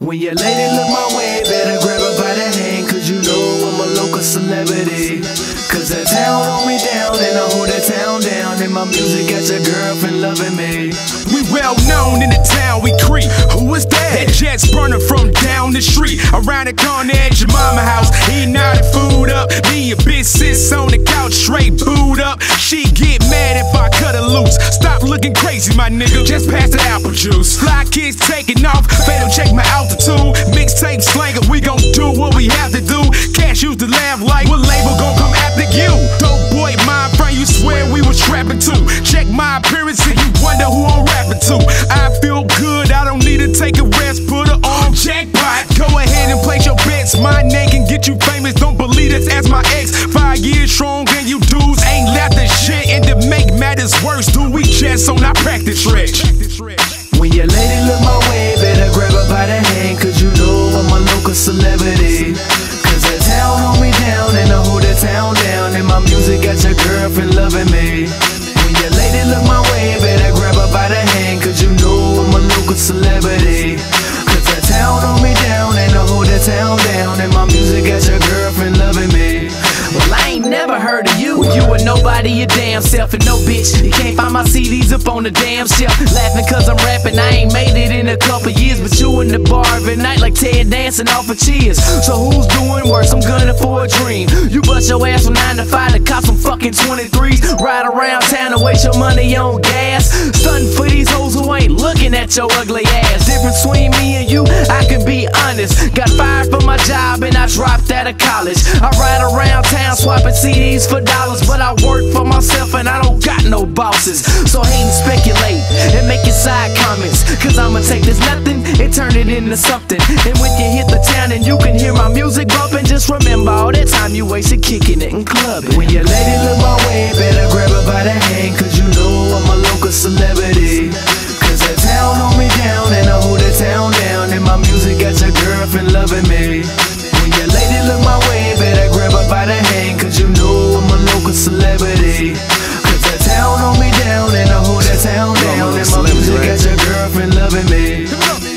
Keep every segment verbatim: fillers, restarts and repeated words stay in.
When your lady look my way, better grab her by the hand, cause you know I'm a local celebrity. Cause the town hold me down and I hold the town down, and my music got your girlfriend loving me. We well known in the town, we creep. Who is that? That jet's burning from down the street. Around the corner at your mama house, eating all the food up. Me and bitch sits on the couch, straight booed up. She get mad if I cut her loose. Stop looking crazy, my nigga, just pass the apple juice. Fly kids taking off, fatal check my altitude. Mixtape slanger, we gon' do what we have to do. Cash used to laugh like, what label gon' come after you? Dope boy, mind frame, you swear we was trapping too. Check my appearance and you wonder who I'm rapping to. I feel good, I don't need to take a rest, put her on jackpot. Go ahead and place your bets, my name can get you famous. Don't believe this as my ex. Five years strong and you dudes ain't left the shit. And to make matters worse, do we just on our practice stretch? When your lady look my way, better grab her by the hand, cause you know I'm a local celebrity. Cause the town hold me down and I hold the town down, and my music got your girlfriend loving me. When your lady look my way, better grab her by the hand, cause you know I'm a local celebrity. Cause the town hold me down and I hold the town down, and my music got your girlfriend loving me. Well, I ain't never heard of you. You were nobody, your damn self, and no bitch. You can't find my C Ds up on the damn shelf. Laughing cause I'm rapping, I ain't made it in a couple years, but you in the bar every night like Ted dancing off of cheers. So who's doing worse? I'm gunning for a dream. You bust your ass from nine to five to cop some fucking twenty-threes. Ride around town and waste your money on gas. Stunting for these hoes who ain't looking at your ugly ass. Difference between me and you, I can be honest. Got fired from my job and I dropped out of college. I ride around town swapping C Ds for dollars, but I work for myself and I don't got no bosses. So hate and speculate and make your side comments, cause I'ma take this nothing and turn it into something. And when you hit the town and you can hear my music bumping, just remember all that time you wasted kicking it and clubbing. When your lady look my way, better grab her by the hand, cause you know I'm a local celebrity. Cause the town hold me down and I hold the town down, and my music got your girlfriend loving me. When your lady look my way, better grab her by the hand, cause you know I'm a local celebrity. Cause the town hold me down and I hold that town down, and my music got your girlfriend loving me.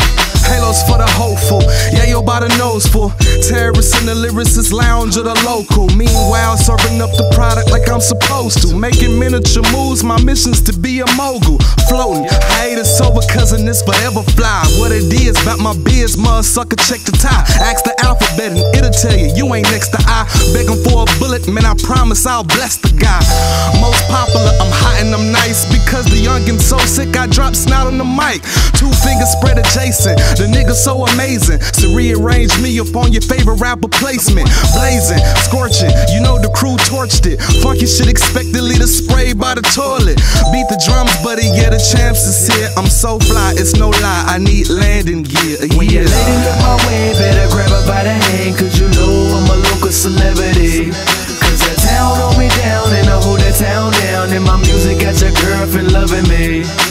Halos for the hopeful, yeah, yo by the nose full. Terrorists in the lyricists lounge of the local. Meanwhile, serving up the product like I'm supposed to. Making miniature moves, my mission's to be a mogul. Floating, hiatus over cousin, this forever fly. What it is, about my biz, mother sucker, check the tie. Ask the alphabet and it'll tell you, you ain't next to I. Begging for a bullet, man, I promise I'll bless the guy. Most popular, I'm hot and I'm nice, because the youngin's so sick, I drop snot on the mic. Two fingers spread adjacent. The nigga so amazing, so rearrange me up on your favorite rapper placement. Blazing, scorching, you know the crew torched it. Funky shit expectedly to spray by the toilet. Beat the drums, buddy, yeah, the champs is here. I'm so fly, it's no lie, I need landing gear. Yeah. When your lady look my way, better grab her by the hand, cause you know I'm a local celebrity. Cause the town hold me down and I hold the town down, and my music got your girlfriend loving me.